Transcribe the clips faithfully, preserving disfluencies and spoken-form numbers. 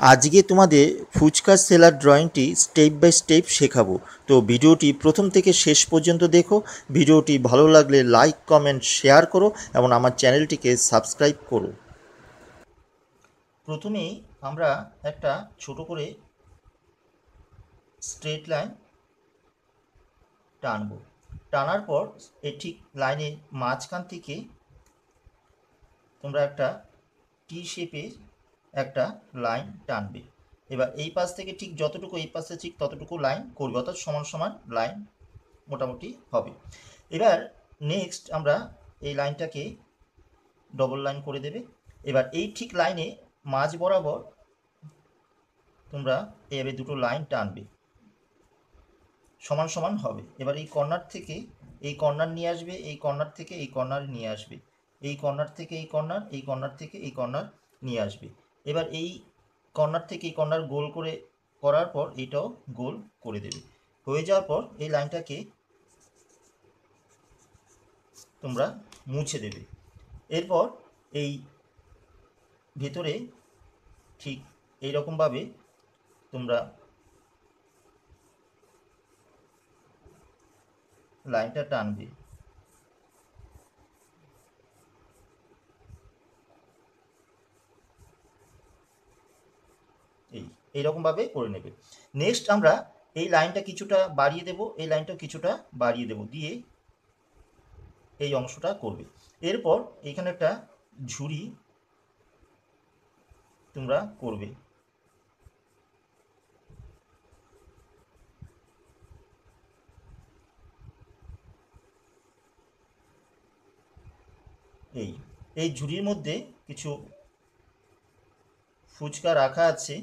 আজকে তোমাদের ফুচকা সেলার ড্রয়িংটি স্টেপ বাই স্টেপ শেখাবো। তো ভিডিওটি প্রথম থেকে শেষ পর্যন্ত দেখো। ভিডিওটি ভালো লাগলে লাইক কমেন্ট শেয়ার করো এবং আমার চ্যানেলটিকে সাবস্ক্রাইব করো। প্রথমেই আমরা একটা ছোট করে স্ট্রেট লাইন টানবো। টানার পর এই ঠিক লাইনের মাঝখান থেকে তোমরা একটা টি শেপে একটা লাইন টানবে। এবার এই পাশ থেকে ঠিক যতটুকু এই পাশে ঠিক ততটুকু লাইন করবে, অর্থাৎ সমান সমান লাইন মোটামুটি হবে। এবার নেক্সট আমরা এই লাইনটাকে ডবল লাইন করে দেবে। এবার এই ঠিক লাইনে মাঝ বরাবর তোমরা এইভাবে দুটো লাইন টানবে, সমান সমান হবে। এবার এই কর্নার থেকে এই কর্নার নিয়ে আসবে, এই কর্নার থেকে এই কর্নার নিয়ে আসবে, এই কর্নার থেকে এই কর্নার, এই কর্নার থেকে এই কর্নার নিয়ে আসবে। এবার এই কর্নার থেকে এই কর্নার গোল করে করার পর এটাও গোল করে দেবে। হয়ে যাওয়ার পর এই লাইনটাকে তোমরা মুছে দেবে। এরপর এই ভেতরে ঠিক এইরকমভাবে তোমরা লাইনটা টানবে। এই এইরকমভাবে করে নেবে। নেক্সট আমরা এই লাইনটা কিছুটা বাড়িয়ে দেব, এই লাইনটা কিছুটা বাড়িয়ে দেব, দিয়ে এই অংশটা করবে। এরপর এখানে একটা ঝুড়ি তোমরা করবে। এই এই ঝুড়ির মধ্যে কিছু ফুচকা রাখা আছে।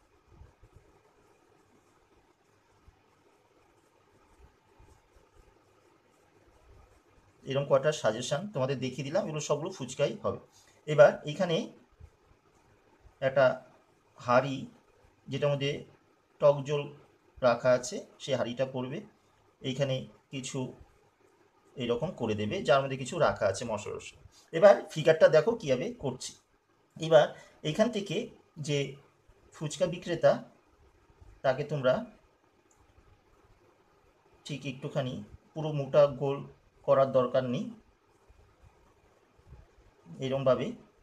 এরকম কয়টা সাজেশান তোমাদের দেখিয়ে দিলাম, এগুলো সবগুলো ফুচকাই হবে। এবার এখানে একটা হাঁড়ি যেটার মধ্যে টক জল রাখা আছে, সেই হাঁড়িটা করবে। এইখানে কিছু এইরকম করে দেবে যার মধ্যে কিছু রাখা আছে মশলা টশলা। এবার ফিগারটা দেখো কীভাবে করছি। এবার এইখান থেকে যে ফুচকা বিক্রেতা তাকে তোমরা ঠিক একটুখানি, পুরো মুখটা গোল করার দরকার নেই, এরকমভাবে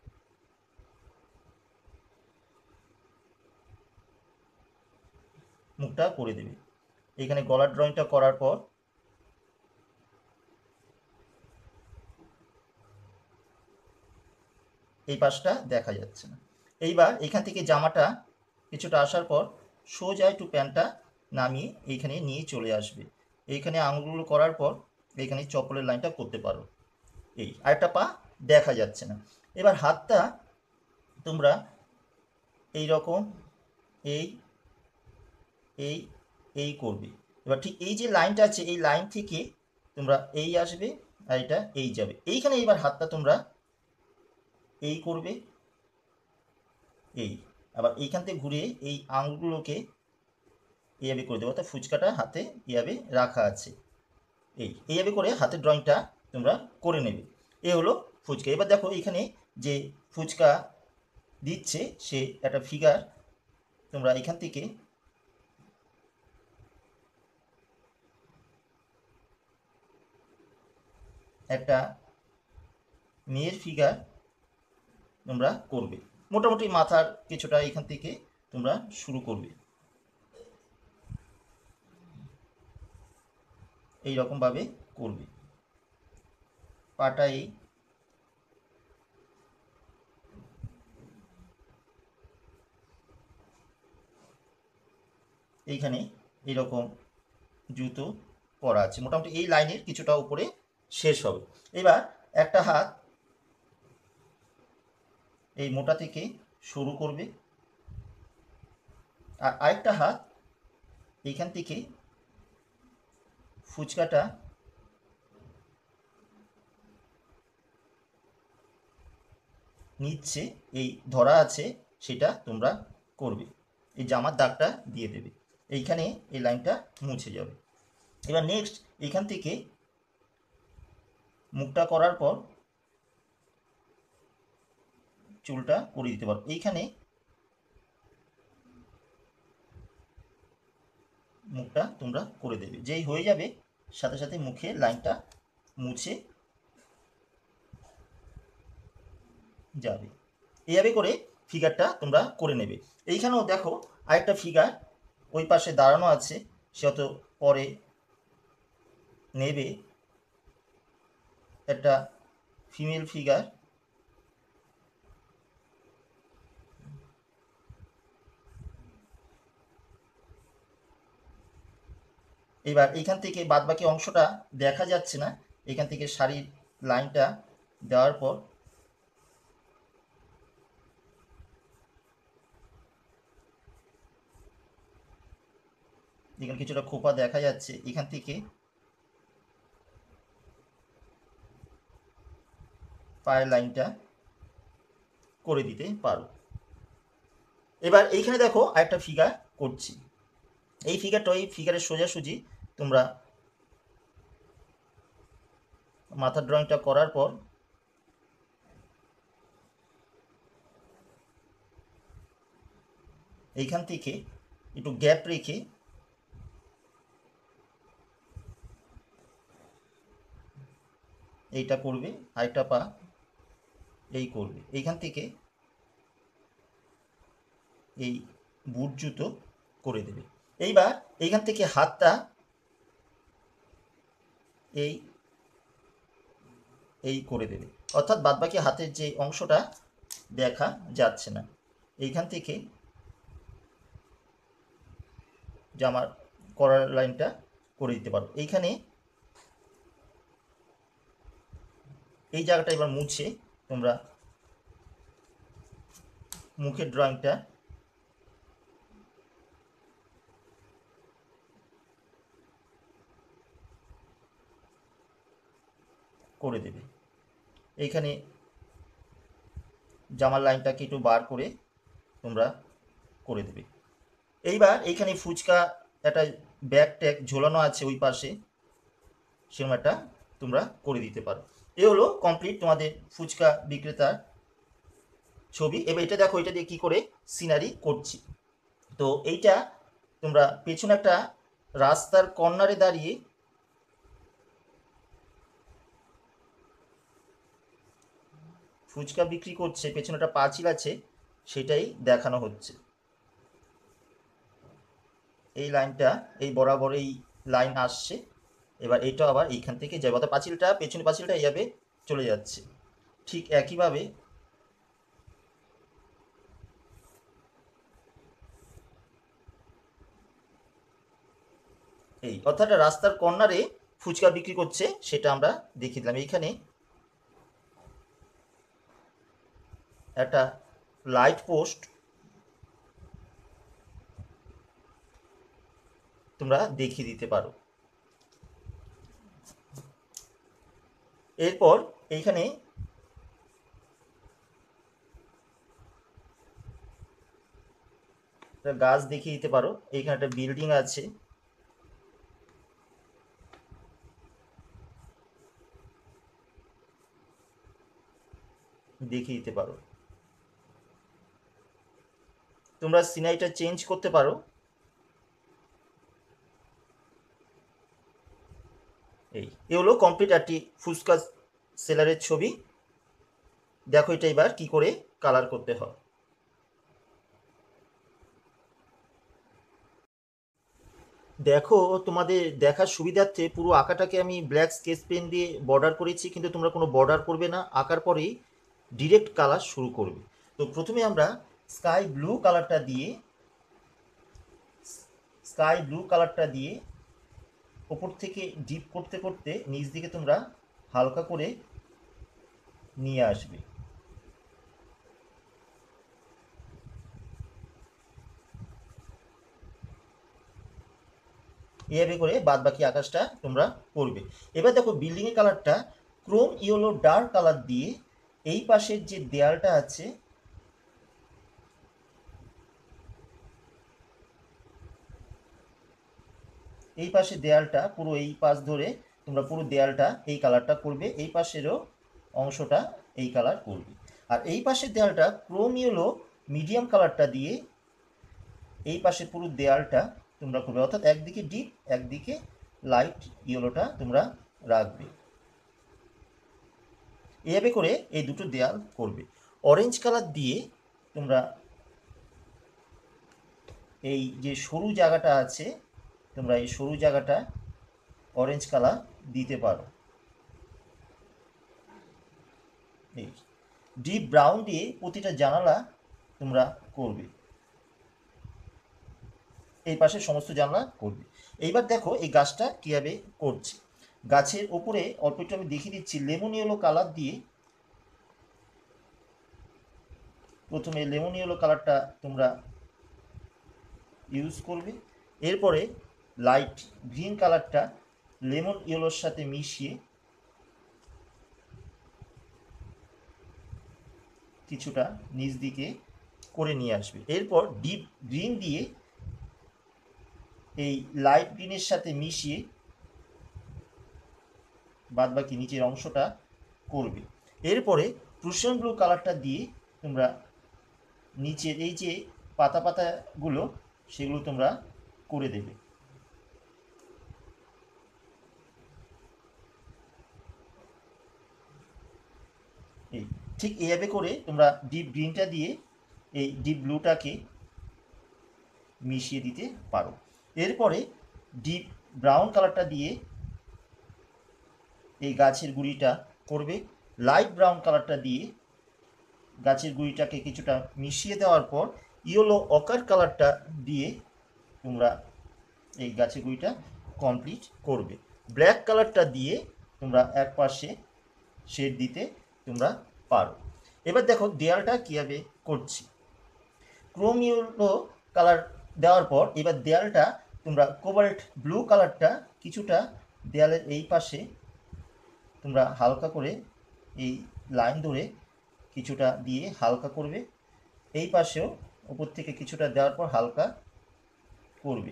মুখটা করে দেবে। এখানে গলার ড্রয়িংটা করার পর এই পাশটা দেখা যাচ্ছে না। এইবার এখান থেকে জামাটা কিছুটা আসার পর সোজা একটু প্যান্টটা নামিয়ে এইখানে নিয়ে চলে আসবে। এইখানে আঙুলগুলো করার পর এইখানে চপ্পলের লাইনটা করতে পারো। এই আরেকটা পা দেখা যাচ্ছে না। এবার হাতটা তোমরা এই রকম এই এই এই করবে। এবার ঠিক এই যে লাইনটা আছে এই লাইন থেকে তোমরা এই আসবে আর এটা এই যাবে। এইখানে এবার হাতটা তোমরা এই করবে, এই আবার এইখান থেকে ঘুরে এই আঙুলগুলোকে এইভাবে করে দেবো, অর্থাৎ ফুচকাটা হাতে এইভাবে রাখা আছে। এই এইভাবে করে হাতের ড্রয়িংটা তোমরা করে নেবে। এ হলো ফুচকা। এবার দেখো এখানে যে ফুচকা দিচ্ছে সে একটা ফিগার তোমরা এখান থেকে একটা মেয়ের ফিগার তোমরা করবে। মোটামুটি মাথার কিছুটা এখান থেকে তোমরা শুরু করবে, এই রকমভাবে করবে। পাটা এই এইখানে এইরকম জুতো পরা আছে, মোটামুটি এই লাইনের কিছুটা উপরে শেষ হবে। এবার একটা হাত এই মোটা থেকে শুরু করবে, আর আরেকটা হাত এইখান থেকে ফুচকাটা নিচ্ছে, এই ধরা আছে সেটা তোমরা করবে। এই জামার দাগটা দিয়ে দেবে, এইখানে এই লাইনটা মুছে যাবে। এবার নেক্সট এইখান থেকে মুখটা করার পর চুলটা করে দিতে পারো। এইখানে মুখটা তোমরা করে দেবে। যেই হয়ে যাবে সাথে সাথে মুখে লাইনটা মুছে যাবে। এইভাবে করে ফিগারটা তোমরা করে নেবে। এইখানেও দেখো আরেকটা ফিগার ওই পাশে দাঁড়ানো আছে, সে অত পরে নেবে, একটা ফিমেল ফিগার। এবার এখান থেকে বাদবাকি অংশটা দেখা যাচ্ছে না, এখান থেকে শাড়ির লাইনটা দেওয়ার পর এখানে কিছুটা খোপা দেখা যাচ্ছে, এখান থেকে পায়ের লাইনটা করে দিতে পারো। এবার এইখানে দেখো আরেকটা ফিগার করছি। এই ফিগারটা এই ফিগারের সোজাসুজি তোমরা মাথার ড্রয়িংটা করার পর এইখান থেকে একটু গ্যাপ রেখে এইটা করবে, আরেকটা পা এই করবে, এইখান থেকে এই বুট জুতো করে দেবে। এইবার এইখান থেকে হাতটা এই এই করে দেবে, অর্থাৎ বাদবাকি হাতের যে অংশটা দেখা যাচ্ছে না, এইখান থেকে জামার কলার লাইনটা করে দিতে পারো। এইখানে এই জায়গাটা এবার মুছে তোমরা মুখের ড্রয়িংটা করে দেবে। এইখানে জামার লাইনটাকে একটু বার করে তোমরা করে দেবে। এইবার এইখানে ফুচকা একটা ব্যাগ ট্যাগ ঝোলানো আছে ওই পাশে, সেরকম একটা তোমরা করে দিতে পারো। এ হলো কমপ্লিট তোমাদের ফুচকা বিক্রেতার ছবি। এবার এটা দেখো, এটা দিয়ে কী করে সিনারি করছি। তো এইটা তোমরা পেছনে একটা রাস্তার কর্নারে দাঁড়িয়ে ফুচকা বিক্রি করছে, পেছনে একটা পাঁচিল আছে, সেটাই দেখানো হচ্ছে। এই লাইনটা এই বরাবর এই লাইন আসছে, এবার এটা আবার এইখান থেকে যাবে, অর্থাৎ পাঁচিলটা পেছনে পাঁচিলটা এইভাবে চলে যাচ্ছে। ঠিক একইভাবে এই অর্থাৎ রাস্তার কর্নারে ফুচকা বিক্রি করছে সেটা আমরা দেখিয়ে দিলাম। এইখানে একটা লাইট পোস্ট তোমরা দেখিয়ে দিতে পারো। এরপর এইখানে একটা গাছ দেখিয়ে দিতে পারো, এইখানে একটা বিল্ডিং আছে, দেখিয়ে দিতে পারো। তোমরা সিনারিটা চেঞ্জ করতে পারো। এই এ হলো কমপ্লিট একটি ফুচকা সেলারের ছবি। দেখো এটা এবার কি করে কালার করতে হয়। দেখো তোমাদের দেখার সুবিধার্থে পুরো আঁকাটাকে আমি ব্ল্যাক স্কেচ পেন দিয়ে বর্ডার করেছি, কিন্তু তোমরা কোনো বর্ডার করবে না, আঁকার পরেই ডিরেক্ট কালার শুরু করবে। তো প্রথমে আমরা স্কাই ব্লু কালারটা দিয়ে স্কাই ব্লু কালারটা দিয়ে ওপর থেকে ডিপ করতে করতে নিচ দিকে তোমরা হালকা করে নিয়ে আসবে। এভাবে করে বাদ বাকি আকাশটা তোমরা করবে। এবার দেখো বিল্ডিংয়ের কালারটা ক্রোম ইয়েলো ডার্ক কালার দিয়ে এই পাশের যে দেয়ালটা আছে এই পাশে দেয়ালটা পুরো এই পাশ ধরে তোমরা পুরো দেয়ালটা এই কালারটা করবে, এই পাশেরও অংশটা এই কালার করবে। আর এই পাশের দেয়ালটা ক্রোম ইয়েলো মিডিয়াম কালারটা দিয়ে এই পাশে পুরো দেয়ালটা তোমরা করবে, অর্থাৎ একদিকে ডিপ একদিকে লাইট ইয়েলোটা তোমরা রাখবে। এভাবে করে এই দুটো দেয়াল করবে। অরেঞ্জ কালার দিয়ে তোমরা এই যে সরু জায়গাটা আছে, তোমরা এই সরু জায়গাটা অরেঞ্জ কালার দিতে পারো। এই ডিপ ব্রাউন দিয়ে প্রতিটা জানালা তোমরা করবে, এই পাশে সমস্ত জানলা করবে। এইবার দেখো এই গাছটা কীভাবে করছে। গাছের ওপরে অল্প একটু আমি দেখিয়ে দিচ্ছি, লেমন ইয়েলো কালার দিয়ে, প্রথমে লেমন ইয়েলো কালারটা তোমরা ইউজ করবে। এরপরে লাইট গ্রিন কালারটা লেমন ইয়েলোর সাথে মিশিয়ে কিছুটা নিচ দিকে করে নিয়ে আসবে। এরপর ডিপ গ্রিন দিয়ে এই লাইট গ্রিনের সাথে মিশিয়ে বাদ বাকি নিচের অংশটা করবে। এরপরে প্রুশিয়ান ব্লু কালারটা দিয়ে তোমরা নিচের এই যে পাতা পাতাগুলো সেগুলো তোমরা করে দেবে। এই ঠিক এইভাবে করে তোমরা ডিপ গ্রিনটা দিয়ে এই ডিপ ব্লুটাকে মিশিয়ে দিতে পারো। এরপরে ডিপ ব্রাউন কালারটা দিয়ে এই গাছের গুঁড়িটা করবে। লাইট ব্রাউন কালারটা দিয়ে গাছের গুঁড়িটাকে কিছুটা মিশিয়ে দেওয়ার পর ইয়েলো অকার কালারটা দিয়ে তোমরা এই গাছের গুঁড়িটা কমপ্লিট করবে। ব্ল্যাক কালারটা দিয়ে তোমরা এক পাশে শেড দিতে তোমরা পারো। এবার দেখো দেয়ালটা কীভাবে করছি। ক্রোম ইয়েলো কালার দেওয়ার পর এবার দেয়ালটা তোমরা কোবাল্ট ব্লু কালারটা কিছুটা দেয়ালের এই পাশে তোমরা হালকা করে এই লাইন ধরে কিছুটা দিয়ে হালকা করবে। এই পাশেও উপর থেকে কিছুটা দেওয়ার পর হালকা করবে।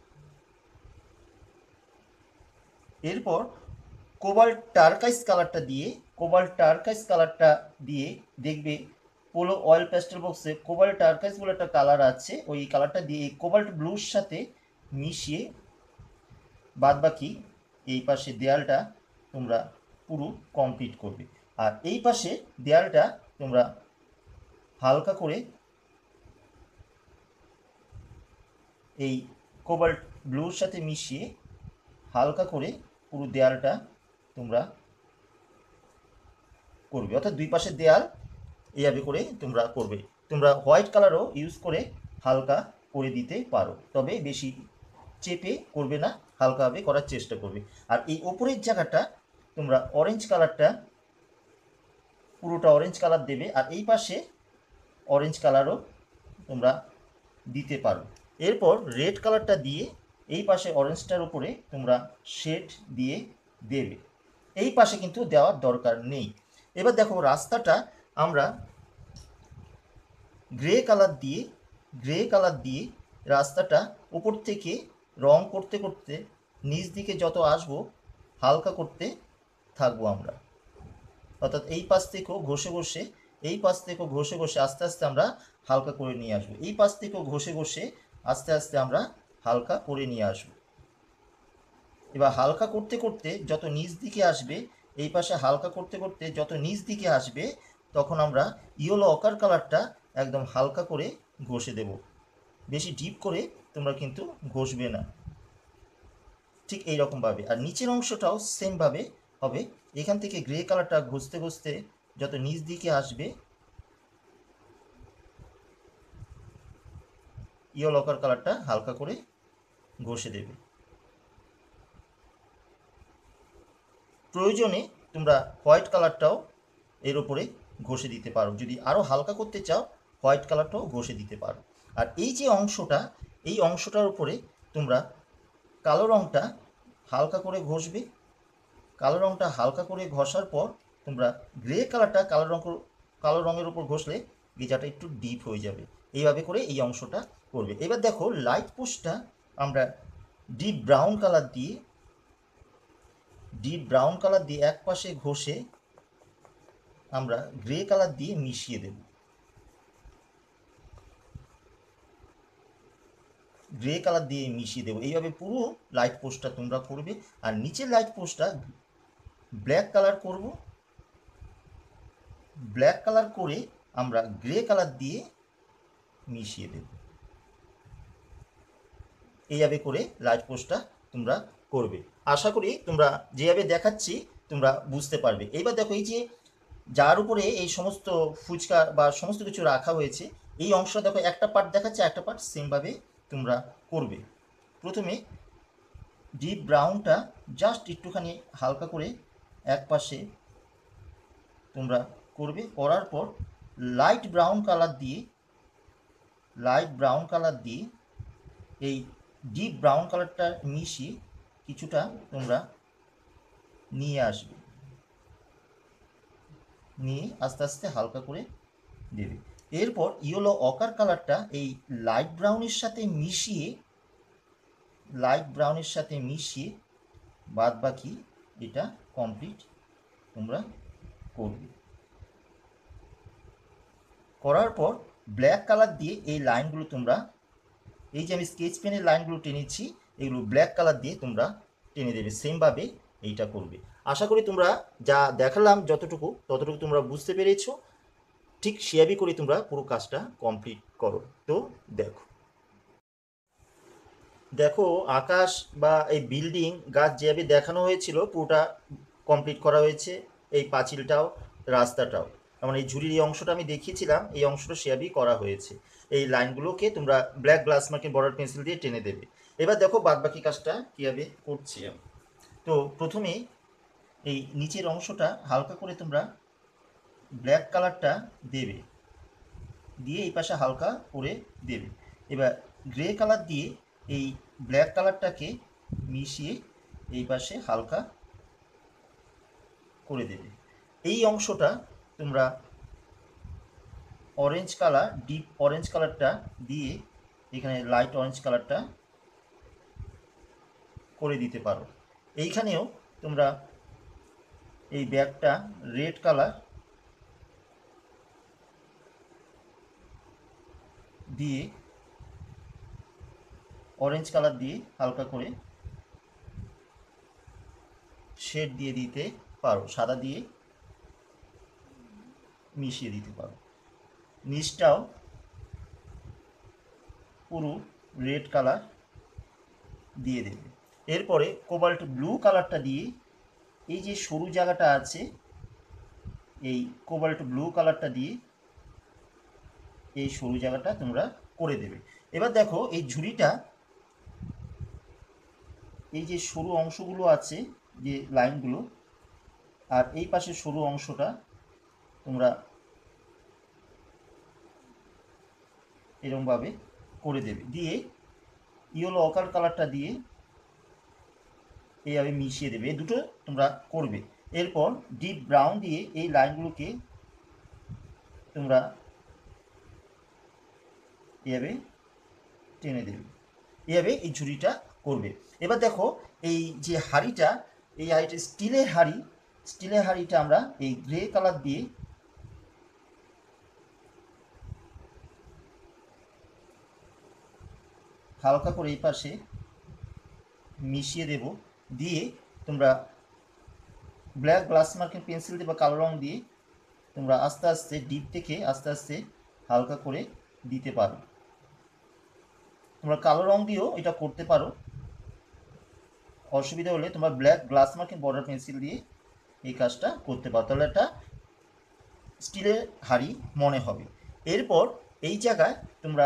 এরপর কোবাল্ট টার্কাইস কালারটা দিয়ে কোবাল্ট টার্কাইস কালারটা দিয়ে দেখবে পোলো অয়েল প্যাস্টেল বক্সে কোবাল্ট টার্কাইস বলে একটা কালার আছে, ওই কালারটা দিয়ে এই কোবাল্ট ব্লুর সাথে মিশিয়ে বাদবাকি এই পাশে দেয়ালটা তোমরা পুরো কমপ্লিট করবে। আর এই পাশে দেয়ালটা তোমরা হালকা করে এই কোবাল্ট ব্লুর সাথে মিশিয়ে হালকা করে পুরো দেয়ালটা তোমরা করবে, অর্থাৎ দুই পাশের দেয়াল এইভাবে করে তোমরা করবে। তোমরা হোয়াইট কালারও ইউজ করে হালকা করে দিতে পারো, তবে বেশি চেপে করবে না, হালকাভাবে করার চেষ্টা করবে। আর এই ওপরের জায়গাটা তোমরা অরেঞ্জ কালারটা পুরোটা অরেঞ্জ কালার দেবে, আর এই পাশে অরেঞ্জ কালারও তোমরা দিতে পারো। এরপর রেড কালারটা দিয়ে এই পাশে অরেঞ্জটার উপরে তোমরা শেড দিয়ে দেবে। এই পাশে কিন্তু দেওয়ার দরকার নেই। এবার দেখো রাস্তাটা আমরা গ্রে কালার দিয়ে গ্রে কালার দিয়ে রাস্তাটা উপর থেকে রং করতে করতে নিচ দিকে যত আসবো হালকা করতে থাকবো আমরা, অর্থাৎ এই পাশ থেকেও ঘষে ঘষে এই পাশ থেকেও ঘষে ঘষে আস্তে আস্তে আমরা হালকা করে নিয়ে আসবো। এই পাশ থেকেও ঘষে ঘষে আস্তে আস্তে আমরা হালকা করে নিয়ে আসবো। এবার হালকা করতে করতে যত নিচ দিকে আসবে, এই পাশে হালকা করতে করতে যত নিচ দিকে আসবে, তখন আমরা ইয়েলো অকার কালারটা একদম হালকা করে ঘষে দেব। বেশি ডিপ করে তোমরা কিন্তু ঘষবে না, ঠিক এই রকমভাবে। আর নিচের অংশটাও সেমভাবে হবে। এখান থেকে গ্রে কালারটা ঘষতে ঘষতে যত নিচ দিকে আসবে ইয়েলো অকার কালারটা হালকা করে ঘষে দেবে। প্রয়োজনে তোমরা হোয়াইট কালারটাও এর উপরে ঘষে দিতে পারো, যদি আরও হালকা করতে চাও হোয়াইট কালারটাও ঘষে দিতে পারো। আর এই যে অংশটা, এই অংশটার উপরে তোমরা কালো রঙটা হালকা করে ঘষবে। কালো রঙটা হালকা করে ঘষার পর তোমরা গ্রে কালারটা কালো রঙ কালো রঙের উপর ঘষলে গিজাটা একটু ডিপ হয়ে যাবে। এইভাবে করে এই অংশটা করবে। এবার দেখো লাইট পোস্টটা আমরা ডিপ ব্রাউন কালার দিয়ে ডিপ ব্রাউন কালার দিয়ে এক পাশে ঘষে আমরা গ্রে কালার দিয়ে মিশিয়ে দেব। গ্রে কালার দিয়ে মিশিয়ে দেবো। এইভাবে পুরো লাইট পোস্টটা তোমরা করবে। আর নিচের লাইট পোস্টটা ব্ল্যাক কালার করব, ব্ল্যাক কালার করে আমরা গ্রে কালার দিয়ে মিশিয়ে দেব। এইভাবে করে লাইট পোস্টটা তোমরা করবে। আশা করি তোমরা যেভাবে দেখাচ্ছি তোমরা বুঝতে পারবে। এইবার দেখো, এই যে যার উপরে এই সমস্ত ফুচকা বা সমস্ত কিছু রাখা হয়েছে, এই অংশটা দেখো একটা পার্ট দেখাচ্ছে, একটা পার্ট সেমভাবে তোমরা করবে। প্রথমে ডিপ ব্রাউনটা জাস্ট একটুখানি হালকা করে এক পাশে তোমরা করবে। করার পর লাইট ব্রাউন কালার দিয়ে লাইট ব্রাউন কালার দিয়ে এই ডিপ ব্রাউন কালারটা মিশিয়ে কিছুটা তোমরা নিয়ে আসবে, নিয়ে আস্তে আস্তে হালকা করে দেবে। এরপর ইয়েলো অকার কালারটা এই লাইট ব্রাউনের সাথে মিশিয়ে লাইট ব্রাউনের সাথে মিশিয়ে বাদ বাকি এটা কমপ্লিট তোমরা করবে। করার পর ব্ল্যাক কালার দিয়ে এই লাইনগুলো তোমরা, এই যে আমি স্কেচ পেনের লাইনগুলো টেনেছি, এগুলো ব্ল্যাক কালার দিয়ে তোমরা টেনে দেবে। সেমভাবে এইটা করবে। আশা করি তোমরা যা দেখালাম যতটুকু ততটুকু তোমরা বুঝতে পেরেছো। ঠিক সেভাবেই করে তোমরা পুরো কাজটা কমপ্লিট করো। তো দেখো দেখো আকাশ বা এই বিল্ডিং গাছ যেভাবে দেখানো হয়েছিল পুরোটা কমপ্লিট করা হয়েছে। এই পাঁচিলটাও, রাস্তাটাও, মানে এই ঝুড়ির এই অংশটা আমি দেখিয়েছিলাম, এই অংশটা সেভাবেই করা হয়েছে। এই লাইনগুলোকে তোমরা black glass marking border pencil দিয়ে টেনে দেবে। এবার দেখো বাদবাকি কাজটা কীভাবে করছি আমি। তো প্রথমে এই নিচের অংশটা হালকা করে তোমরা ব্ল্যাক কালারটা দেবে, দিয়ে এই পাশে হালকা করে দেবে। এবার গ্রে কালার দিয়ে এই ব্ল্যাক কালারটাকে মিশিয়ে এই পাশে হালকা করে দেবে। এই অংশটা তোমরা অরেঞ্জ কালার, ডিপ অরেঞ্জ কালারটা দিয়ে এখানে লাইট অরেঞ্জ কালারটা করে দিতে পারো। এইখানেও তোমরা এই ব্যাগটা রেড কালার দিয়ে অরেঞ্জ কালার দিয়ে হালকা করে শেড দিয়ে দিতে পারো, সাদা দিয়ে মিশিয়ে দিতে পারো। নিচটাও পুরো রেড কালার দিয়ে দেবে। এরপরে কোবাল্ট ব্লু কালারটা দিয়ে এই যে সরু জায়গাটা আছে, এই কোবাল্ট ব্লু কালারটা দিয়ে এই সরু জায়গাটা তোমরা করে দেবে। এবার দেখো এই ঝুড়িটা, এই যে সরু অংশগুলো আছে, যে লাইনগুলো, আর এই পাশে সরু অংশটা তোমরা এরকমভাবে করে দেবে। দিয়ে ইয়েলো অকার কালারটা দিয়ে এইভাবে মিশিয়ে দেবে। এই দুটো তোমরা করবে। এরপর ডিপ ব্রাউন দিয়ে এই লাইনগুলোকে তোমরা এভাবে টেনে দেবে। এভাবে এই ঝুড়িটা করবে। এবার দেখো এই যে হাঁড়িটা, এই হাঁড়িটা স্টিলের হাঁড়ি, স্টিলের হাঁড়িটা আমরা এই গ্রে কালার দিয়ে হালকা করে এই পাশে মিশিয়ে দেব। দিয়ে তোমরা ব্ল্যাক গ্লাস মার্কিং পেন্সিল দিয়ে বা কালো রং দিয়ে তোমরা আস্তে আস্তে ডিপ থেকে আস্তে আস্তে হালকা করে দিতে পারো। তোমরা কালো রং দিয়েও এটা করতে পারো, অসুবিধা হলে তোমরা black glass marking border pencil দিয়ে এই কাজটা করতে পারো, তাহলে একটা স্টিলের হাঁড়ি মনে হবে। এরপর এই জায়গায় তোমরা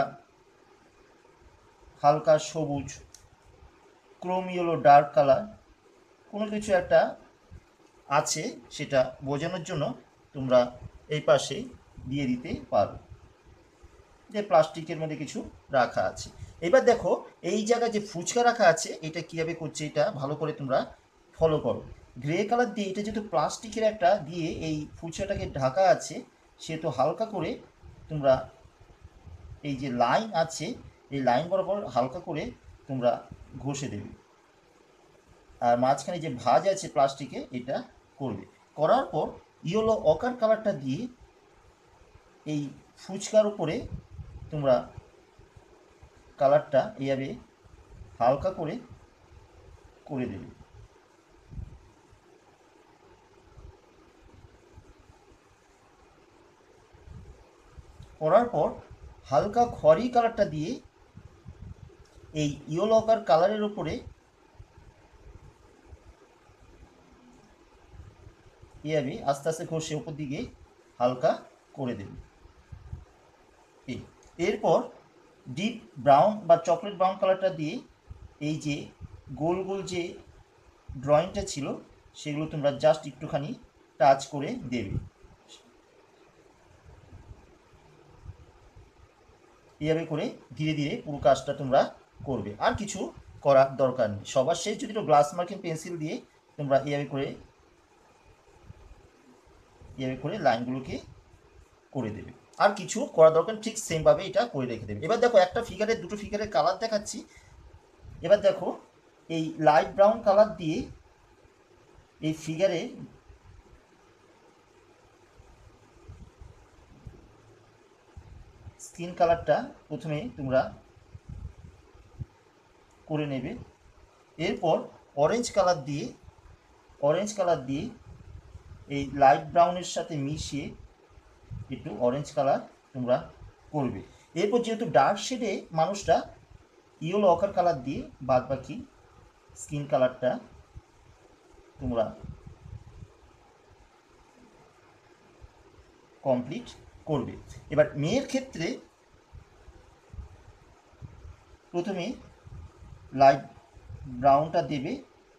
হালকা সবুজ, ক্রোম ইয়েলো, ডার্ক কালার কোনো কিছু একটা আছে সেটা বোঝানোর জন্য তোমরা এই পাশে দিয়ে দিতে পারো, যে প্লাস্টিকের মধ্যে কিছু রাখা আছে। এবার দেখো এই জায়গায় যে ফুচকা রাখা আছে এটা কীভাবে করছে এটা ভালো করে তোমরা ফলো করো। গ্রে কালার দিয়ে এটা যেহেতু প্লাস্টিকের একটা দিয়ে এই ফুচকাটাকে ঢাকা আছে, সেহেতু হালকা করে তোমরা এই যে লাইন আছে এই লাইন বরাবর হালকা করে তোমরা ঘষে দেবে। আর মাঝখানে যে ভাঁজ আছে প্লাস্টিকে এটা করবে। করার পর ইয়েলো অকার কালারটা দিয়ে এই ফুচকার উপরে তোমরা কালারটা এইভাবে হালকা করে করে দেবে। করার পর হালকা খয়েরি কালারটা দিয়ে এই ইয়েলো অকার কালারের উপরে এইভাবে আস্তে আস্তে ঘষে উপর দিকে হালকা করে দেবে। এই এরপর ডিপ ব্রাউন বা চকলেট ব্রাউন কালারটা দিয়ে এই যে গোল গোল যে ড্রয়িংটা ছিল সেগুলো তোমরা জাস্ট একটুখানি টাচ করে দেবে। এইভাবে করে ধীরে ধীরে পুরো কাজটা তোমরা করবে, আর কিছু করার দরকার নেই। সবার শেষ যদি গ্লাস মার্কিং পেন্সিল দিয়ে তোমরা এইভাবে করে এইভাবে করে লাইনগুলোকে করে দেবে, আর কিছু করা দরকার, ঠিক সেমভাবে এটা করে রেখে দেবে। এবার দেখো একটা ফিগারের দুটো ফিগারের কালার দেখাচ্ছি। এবার দেখো এই লাইট ব্রাউন কালার দিয়ে এই ফিগারে স্কিন কালারটা প্রথমে তোমরা করে নেবে। এরপর অরেঞ্জ কালার দিয়ে অরেঞ্জ কালার দিয়ে এই লাইট ব্রাউনের সাথে মিশিয়ে একটু অরেঞ্জ কালার তোমরা করবে। এরপর যেহেতু ডার্ক শেডে মানুষটা ইয়েলো অকার কালার দিয়ে বাদ বাকি স্কিন কালারটা তোমরা কমপ্লিট করবে। এবার মেয়ের ক্ষেত্রে প্রথমে লাইট ব্রাউনটা দেবে,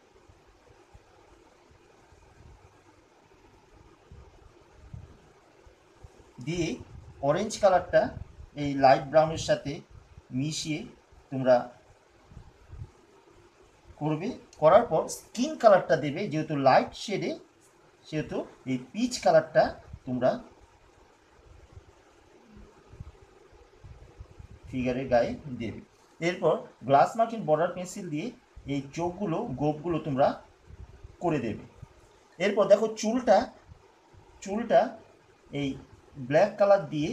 দিয়ে অরেঞ্জ কালারটা এই লাইট ব্রাউনের সাথে মিশিয়ে তোমরা করবে। করার পর স্কিন কালারটা দেবে, যেহেতু লাইট শেডে সেহেতু এই পিচ কালারটা তোমরা ফিগারের গায়ে দেবে। এরপর গ্লাস মার্কিং বর্ডার পেন্সিল দিয়ে এই চোখগুলো গোপগুলো তোমরা করে দেবে। এরপর দেখো চুলটা চুলটা এই ব্ল্যাক কালার দিয়ে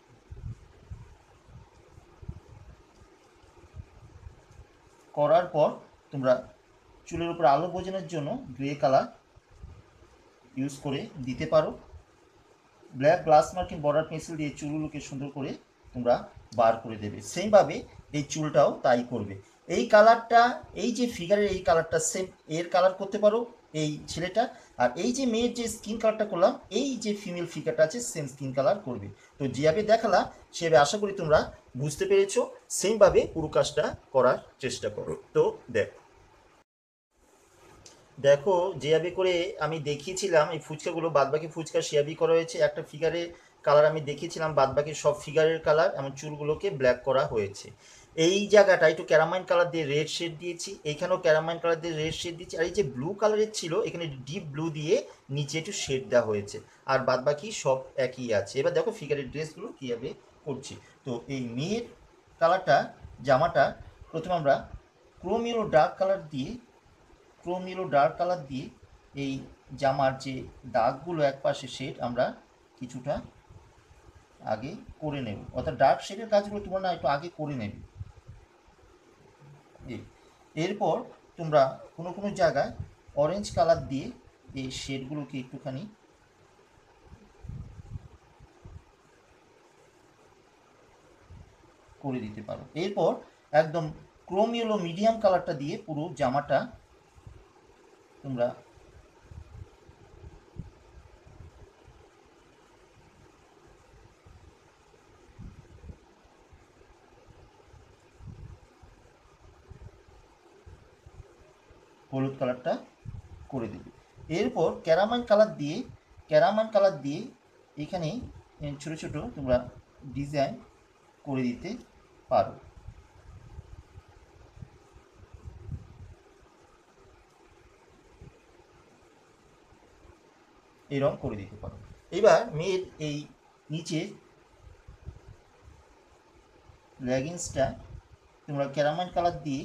করার পর তোমরা চুলের উপর আলো বোঝানোর জন্য গ্রে কালার ইউজ করে দিতে পারো। Black glass marking border pencil দিয়ে চুলগুলোকে সুন্দর করে তোমরা বার করে দেবে। সেইভাবে এই চুলটাও তাই করবে। এই কালারটা, এই যে ফিগারের এই কালারটা সেম এর কালার করতে পারো এই ছেলেটা, আর এই যে মেয়ের যে স্কিন কালারটা করলাম এই যে ফিমেল ফিগারটা আছে সেম স্কিন কালার করবে। তো যেভাবে দেখালাম সেভাবে আশা করি তোমরা বুঝতে পেরেছো। সেমভাবে পুরো কাজটা করার চেষ্টা করো। তো দেখো দেখো যেভাবে করে আমি দেখিয়েছিলাম এই ফুচকাগুলো, বাদবাকি ফুচকা সেভাবেই করা হয়েছে। একটা ফিগারের কালার আমি দেখিয়েছিলাম, বাদবাকি সব ফিগারের কালার এমন চুলগুলোকে ব্ল্যাক করা হয়েছে। এই জায়গাটা একটু ক্যারামাইন কালার দিয়ে রেড শেড দিয়েছি, এইখানেও ক্যারামাইন কালার দিয়ে রেড শেড দিয়েছি, আর এই যে ব্লু কালারের ছিল এখানে ডিপ ব্লু দিয়ে নিচে একটু শেড দেওয়া হয়েছে, আর বাদবাকি সব একই আছে। এবার দেখো ফিগারের ড্রেসগুলো কীভাবে করছি। তো এই মেয়ের কালারটা জামাটা প্রথমে আমরা ক্রোম ইয়েলো ডার্ক কালার দিয়ে ক্রোম ইয়েলো ডার্ক কালার দিয়ে এই জামার যে দাগগুলো এক পাশে শেড আমরা কিছুটা আগে করে নেব, অর্থাৎ ডার্ক শেডের কাজগুলো তোমরা না একটু আগে করে নেবে। এরপর তোমরা কোনো কোনো জায়গায় অরেঞ্জ কালার দিয়ে এই শেডগুলোকে একটুখানি করে দিতে পারো। এরপর একদম ক্রোম ইয়েলো মিডিয়াম কালারটা দিয়ে পুরো জামাটা তোমরা হলুদ কালারটা করে দেবে। এরপর ক্যারামাইন কালার দিয়ে ক্যারামাইন কালার দিয়ে এখানে ছোটো ছোটো তোমরা ডিজাইন করে দিতে পারো। এই রং করে দিতে পারো। এবার মেয়ের এই নিচে লেগিংসটা তোমরা ক্যারামাইন কালার দিয়ে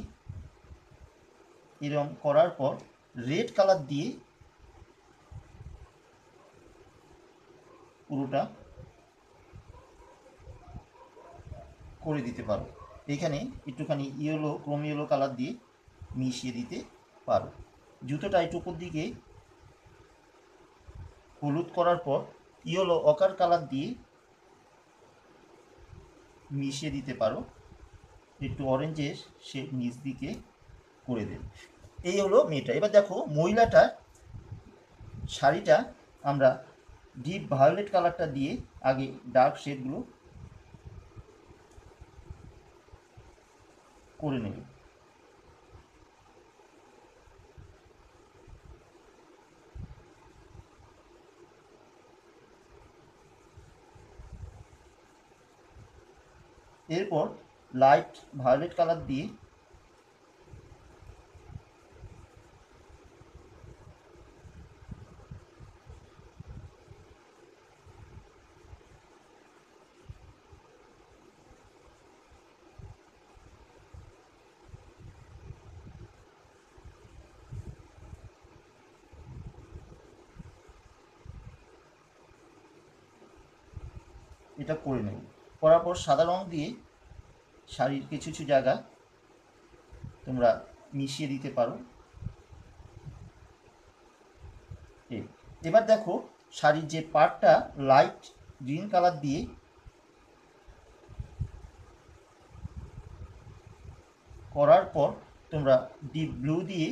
এরকম করার পর রেড কালার দিয়ে পুরোটা করে দিতে পারো। এখানে একটুখানি ইয়েলো ক্রোম ইয়েলো কালার দিয়ে মিশিয়ে দিতে পারো। জুতোটা একটু উপর দিকে হলুদ করার পর ইয়েলো অকার কালার দিয়ে মিশিয়ে দিতে পারো, একটু অরেঞ্জের সে নিচ দিকে করে দেবে। এই হলো মেয়েটা। এবার দেখো মহিলাটার শাড়িটা আমরা ডিপ ভায়োলেট কালারটা দিয়ে আগে ডার্ক শেডগুলো করে নেব। এরপর লাইট ভায়োলেট কালার দিয়ে এটা করে নেব। করার পর সাদা রং দিয়ে শাড়ির কিছু কিছু জায়গা তোমরা মিশিয়ে দিতে পারো। এবার দেখো শাড়ির যে পার্টটা লাইট গ্রিন কালার দিয়ে করার পর তোমরা ডিপ ব্লু দিয়ে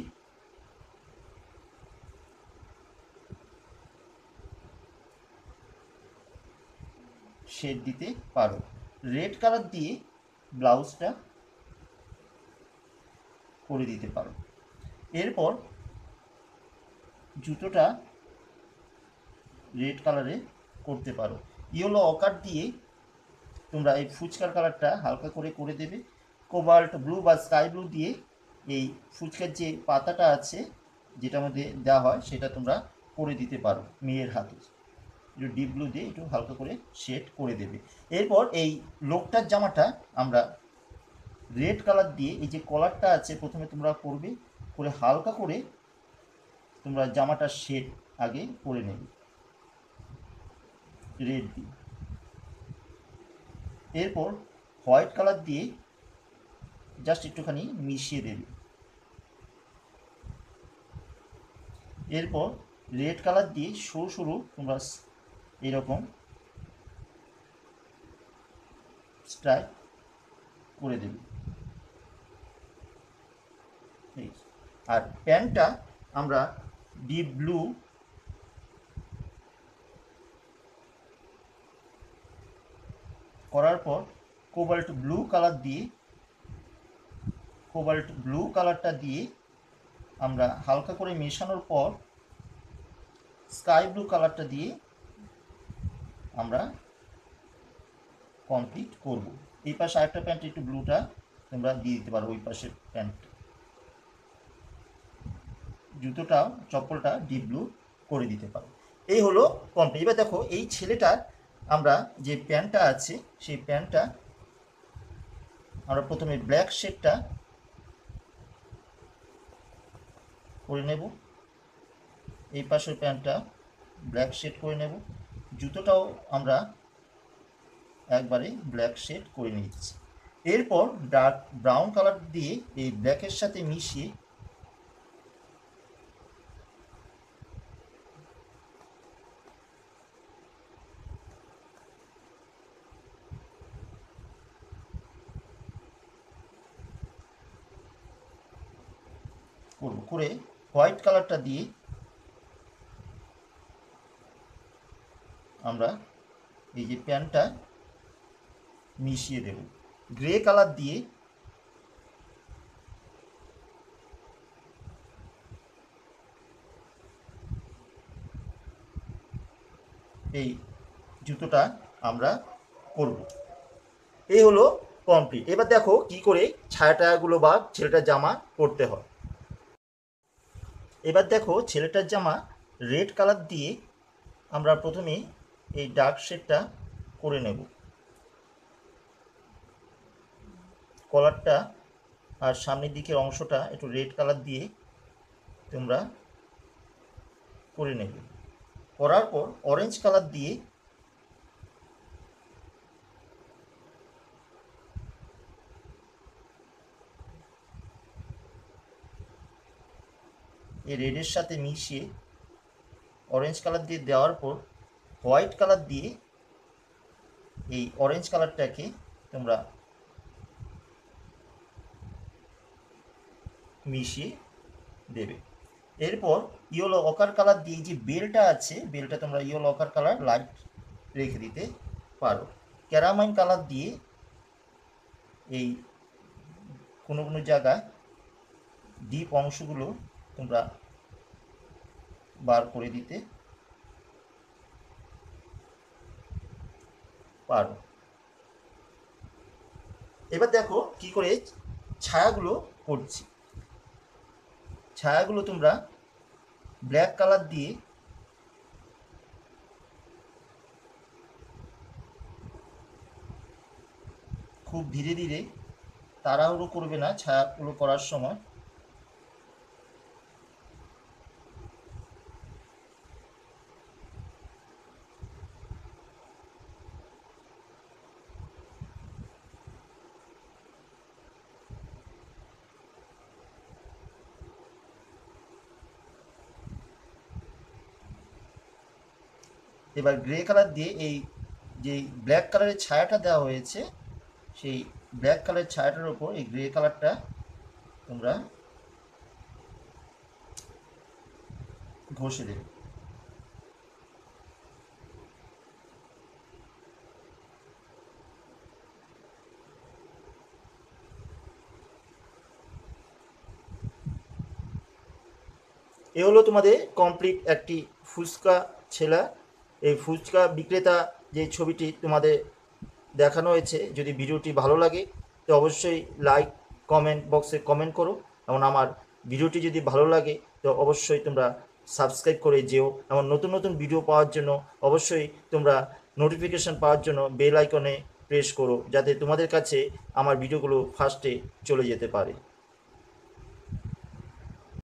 শেড দিতে পারো। রেড কালার দিয়ে ব্লাউজটা করে দিতে পারো। এরপর জুতোটা রেড কালারে করতে পারো। ইয়েলো অকার দিয়ে তোমরা এই ফুচকার কালারটা হালকা করে করে দেবে। কোবাল্ট ব্লু বা স্কাই ব্লু দিয়ে এই ফুচকার যে পাতাটা আছে যেটার মধ্যে দেওয়া হয় সেটা তোমরা করে দিতে পারো মেয়ের হাতে। একটু ডিপ ব্লু দিয়ে একটু হালকা করে শেড করে দেবে। এরপর এই লোকটার জামাটা আমরা রেড কালার দিয়ে এই যে কলারটা আছে প্রথমে তোমরা করবে, করে হালকা করে তোমরা জামাটার শেড আগে করে নেবে রেড দিয়ে। এরপর হোয়াইট কালার দিয়ে জাস্ট একটুখানি মিশিয়ে দেবে। এরপর রেড কালার দিয়ে সরু সরু তোমরা এরকম স্ট্রাইপ করে দেবে। আর প্যান্টটা আমরা ডিপ ব্লু করার পর কোবাল্ট ব্লু কালার দিয়ে কোবাল্ট ব্লু কালারটা দিয়ে আমরা হালকা করে মেশানোর পর স্কাই ব্লু কালারটা দিয়ে আমরা কমপ্লিট করব। এই পাশে আরেকটা প্যান্ট একটু ব্লুটা তোমরা দিয়ে দিতে পারো ওই পাশে প্যান্ট। জুতোটাও চপ্পলটা ডিপ ব্লু করে দিতে পারো। এই হলো কমপ্লিট। এবার দেখো এই ছেলেটার আমরা যে প্যান্টটা আছে সেই প্যান্টটা আমরা প্রথমে ব্ল্যাক শেডটা করে নেব। এই পাশের প্যান্টটা ব্ল্যাক শেড করে নেব। জুতোটাও আমরা একবারে ব্ল্যাক শেড করে নিচ্ছি। এরপর ডার্ক ব্রাউন কালার দিয়ে এই ব্ল্যাকের সাথে মিশিয়ে করব, করে হোয়াইট কালারটা দিয়ে আমরা এই যে প্যান্টটা মিশিয়ে দেব। গ্রে কালার দিয়ে এই জুতোটা আমরা করব। এই হলো কমপ্লিট। এবার দেখো কি করে ছায়াটাগুলো বা ছেলেটার জামা করতে হয়। এবার দেখো ছেলেটার জামা রেড কালার দিয়ে আমরা প্রথমে এই ডার্ক শেডটা করে নেব। কলারটা আর সামনের দিকের অংশটা একটু রেড কালার দিয়ে তোমরা করে নেবে। করার পর অরেঞ্জ কালার দিয়ে এই রেডের সাথে মিশিয়ে অরেঞ্জ কালার দিয়ে দেওয়ার পর হোয়াইট কালার দিয়ে এই অরেঞ্জ কালারটাকে তোমরা মিশিয়ে দেবে। এরপর ইয়েলো অকার কালার দিয়ে যে বেলটা আছে, বেলটা তোমরা ইয়েলো অকার কালার লাইট রেখে দিতে পারো। ক্যারামাইন কালার দিয়ে এই কোনো কোনো জায়গায় ডিপ অংশগুলো তোমরা বার করে দিতে পারো। এবার দেখো কি করে ছায়াগুলো করছি। ছায়াগুলো তোমরা ব্ল্যাক কালার দিয়ে খুব ধীরে ধীরে, তাড়াহুড়ো করবে না ছায়াগুলো করার সময়। এবার গ্রে কালার দিয়ে এই যে ব্ল্যাক কালারের ছায়াটা দেওয়া হয়েছে, সেই ব্ল্যাক কালারের ছায়াটার উপর এই গ্রে কালারটা তোমরা ঘষে দেবে। এ হলো তোমাদের কমপ্লিট একটি ফুচকা ছেলা। এই ফুচকা বিক্রেতা যে ছবিটি তোমাদের দেখানো হয়েছে, যদি ভিডিওটি ভালো লাগে তো অবশ্যই লাইক কমেন্ট বক্সে কমেন্ট করো, এবং আমার ভিডিওটি যদি ভালো লাগে তো অবশ্যই তোমরা সাবস্ক্রাইব করে যেও, এবং নতুন নতুন ভিডিও পাওয়ার জন্য অবশ্যই তোমরা নোটিফিকেশান পাওয়ার জন্য বেল আইকনে প্রেস করো, যাতে তোমাদের কাছে আমার ভিডিওগুলো ফার্স্টে চলে যেতে পারে।